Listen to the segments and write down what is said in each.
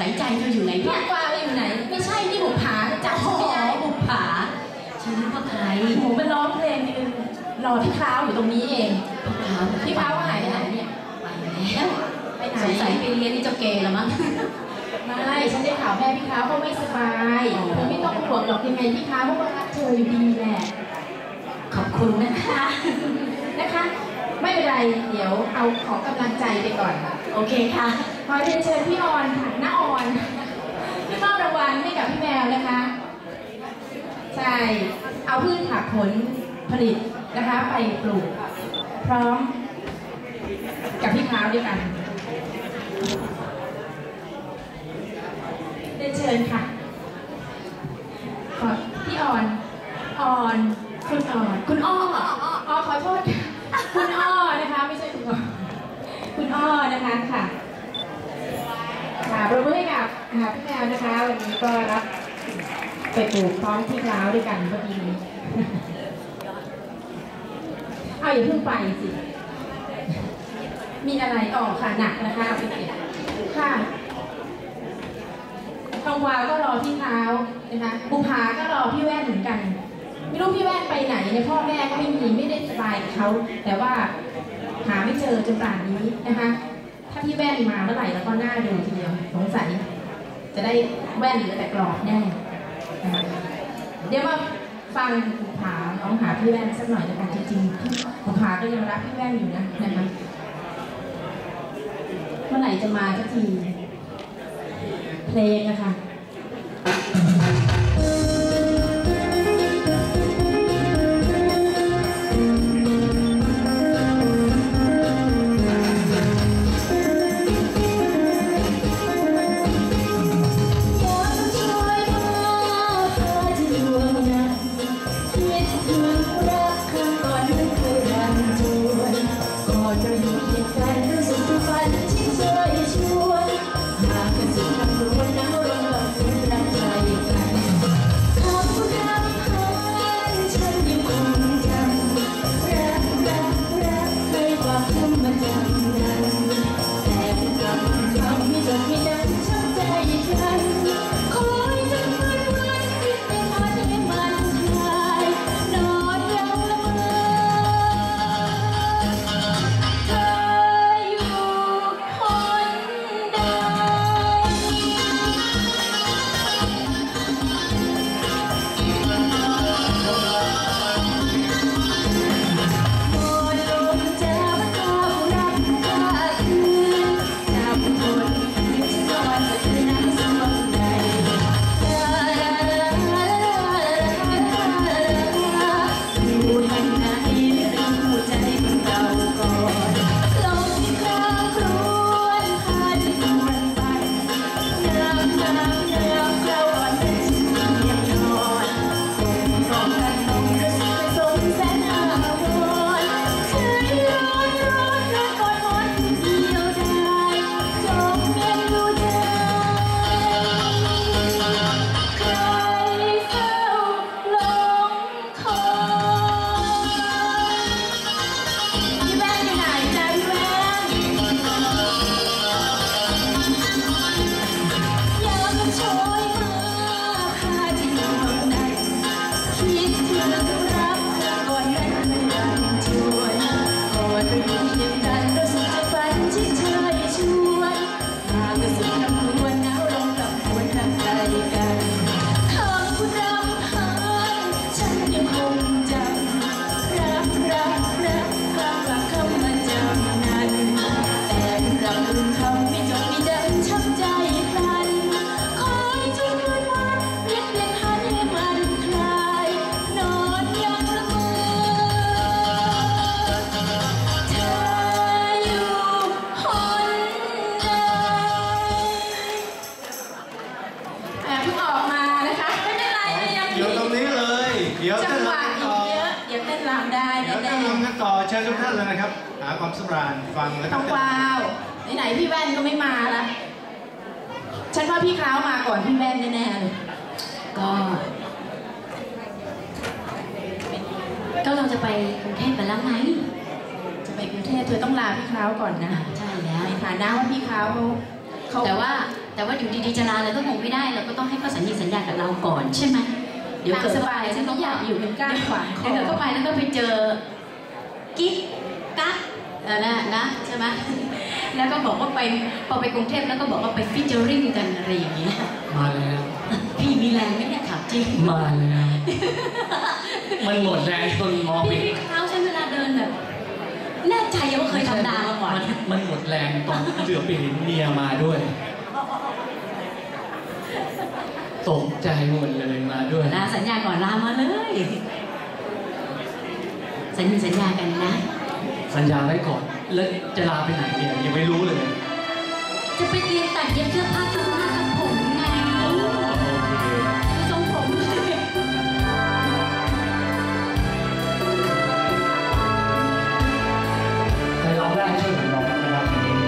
ายใจเธออยู่ไหนเนี่ยกวางอยู่ไหนไม่ใช่นี่บุปผาจำไม่ได้บุปผาฉันนึกว่าใครโหเป็นร้องเพลงนึงรอพี่ค้าวอยู่ตรงนี้เองพี่ค้าวว่าหายไปไหนเนี่ยไปแล้วไปไหนสงสัยไปเรียนที่เจ้าเกย์แล้วมั้งไม่ฉันได้ข่าวแม่พี่ค้าวเขาไม่สบายเธอไม่ต้องห่วงหรอกยังไงพี่ค้าวเขาก็รักเธออยู่ดีแหละขอบคุณนะคะไม่เป็นไรเดี๋ยวเอาของกำลังใจไปก่อนโอเคค่ะขอเรียนเชิญพี่ออนค่ะน้าออนที่มอบรางวัลให้กับพี่แมวนะคะใช่เอาพืชผักผลผลิตนะคะไปปลูกพร้อมกับพี่ค้าวด้วยกันเรียนเชิญค่ะขอพี่ออนคุณอ้อขอโทษคุณอ้อนะคะไม่ใช่คุณอ้อนะคะค่ะปรบมือให้กับพี่แมวนะคะวันนี้ก็รับไปปลูกพร้อมที่ค้าวด้วยกันพอดีเอาอย่าเพิ่งไปสิมีอะไรออกค่ะหนักนะคะเอาไปเก็บค่ะทองวาวก็รอพี่ค้าวนะคะบุภาก็รอพี่แว่นเหมือนกันไม่รู้พี่แว่นไปไหนเนี่ยพ่อแม่ก็ไม่ได้สบายกับเขาแต่ว่าหาไม่เจอจนป่านนี้นะคะถ้าพี่แว่นมาเมื่อไหร่แล้วก็น่าดูทีเดียวสงสัยจะได้แว่นเหลือแต่กรอบแน่นะคะเดี๋ยวมาฟังบุภาน้องหาพี่แว่นสักหน่อยนะคะจริงๆบุภาก็ยังรักพี่แว่นอยู่นะคะเมื่อไหร่จะมาสักทีเพลงนะคะเชิญทุกท่านเลยนะครับหาความสำราญฟังแล้วก็ว้าวไหนพี่แว่นก็ไม่มาละฉันว่าพี่ค้าวมาก่อนพี่แว่นแน่ๆเลยก็เราจะไปกรุงเทพกันแล้วไงจะไปกรุงเทพเธอต้องลาพี่ค้าวก่อนนะใช่แล้วในฐานะว่าพี่ค้าวเขาแต่ว่าแต่ว่าอยู่ดีๆจะลาเลยก็คงไม่ได้เราก็ต้องให้เขาสัญญากับเราก่อนใช่ไหมเดี๋ยวเกิดสบายฉันต้องอยากอยู่เป็นก้านขวางคอเดี๋ยวเกิดเข้าไปแล้วก็ไปเจอกิ๊กกั๊กนะใช่ไหมแล้วก็บอกว่าไปพอไปกรุงเทพแล้วก็บอกว่าไปฟิชเจอริ่งกันอะไรอย่างเงี้ยมาแล้วพี่มีแรงไหมเนี่ยถามจริงมาแล้วมันหมดแรงจนมองไปพี่เท้าใช้เวลาเดินแบบแน่ใจว่าเคยทำดามาก่อนมันหมดแรงตอนเหลือไปเห็นเมียมาด้วยตกใจหมดเลยมาด้วยลาสัญญาก่อนลามาเลยสัญญากันนะสัญญาไว้ก่อนแล้วจะลาไปไหนเนี่ยยังไม่รู้เลยจะไปเรียนตัดเย็บเสื้อผ้าทำหน้าทำผมไงทรงผมใครร้องได้ช่วยผมร้องนะครับทีนี้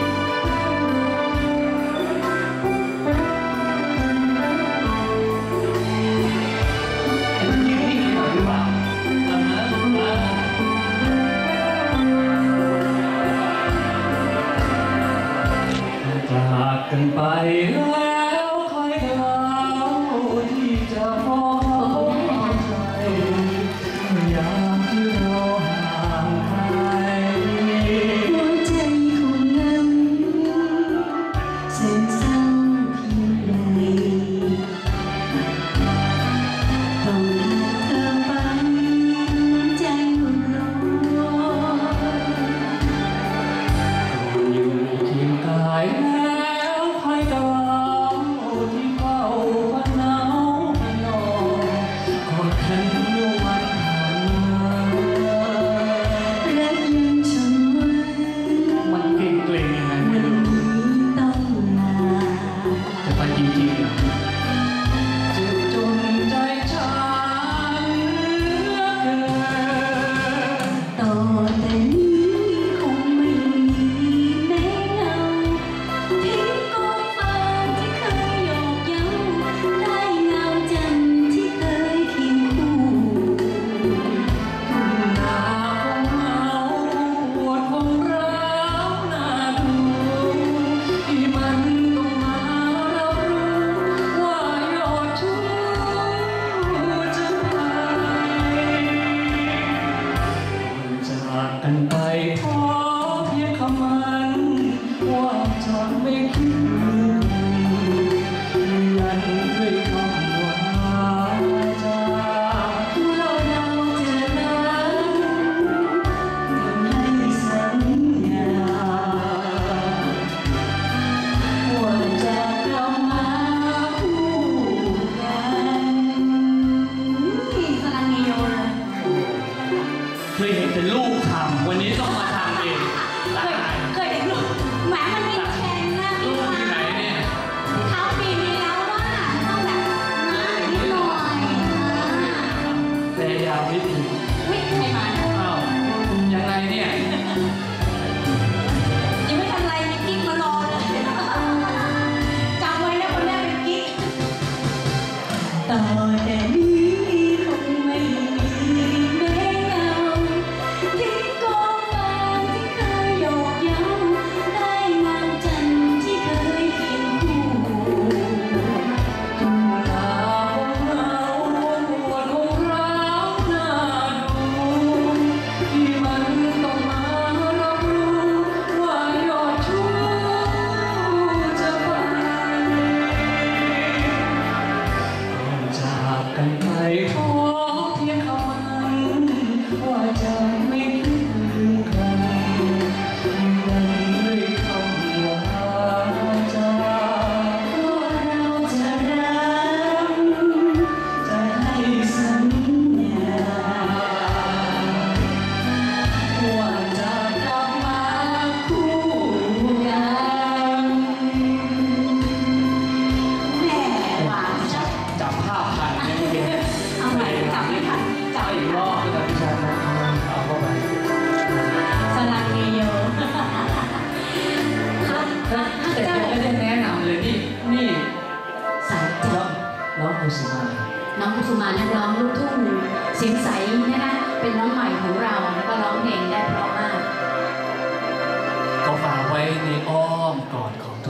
จากกันไปแล้วใครเราที่จะมองใจอยากที่เราห่างไกลหัวใจคงงั้นเส้นเศร้าเพียงใดต้องเธอไปใจมันร้อนอยู่เคียงกายแล้วใครกัน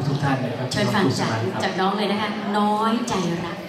ทุกท่านนะครับเชิญฟังจากน้องเลยนะคะน้อยใจรัก